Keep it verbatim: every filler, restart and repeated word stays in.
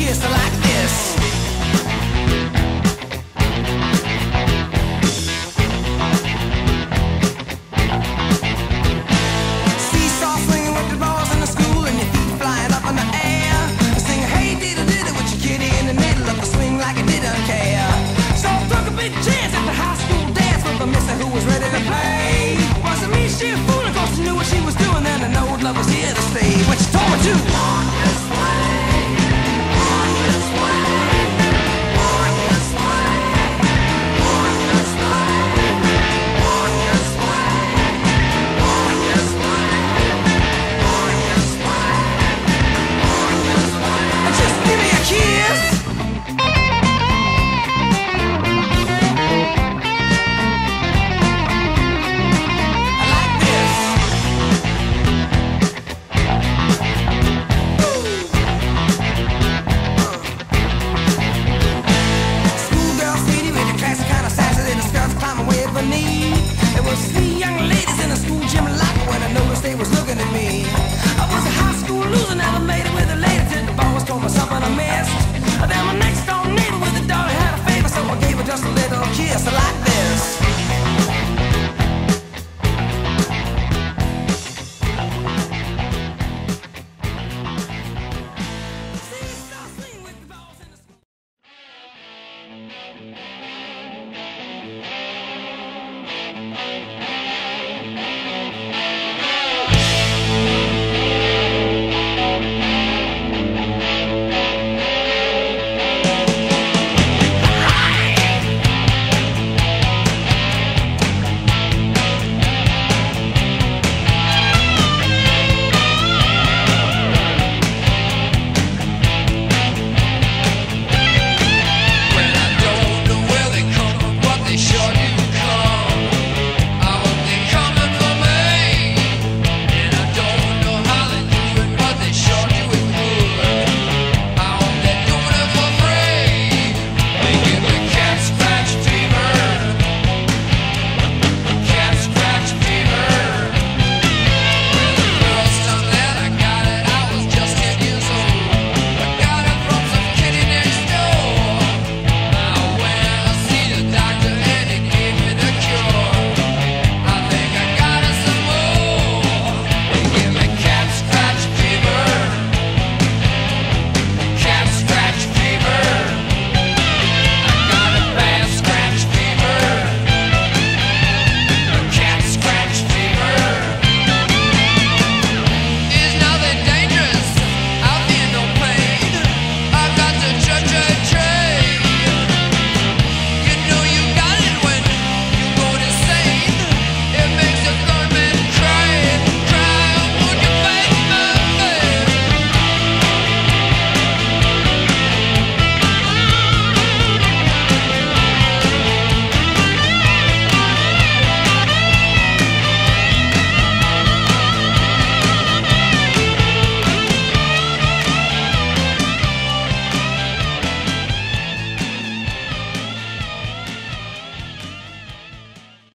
kiss like this. Seesaw swinging with the balls in the school and your feet flying up in the air. Sing hey diddle diddle with your kitty in the middle of the swing like it didn't care. So I took a big chance at the high school dance with a mister who was ready to play. Wasn't me, she a fool, of course she knew what she was doing. Then I know love was here to stay. When she told me to walk this way. There was three young ladies in a school gym locker when I noticed they was looking at me. I was a high school loser, never made it with a lady till the boss told me something I missed.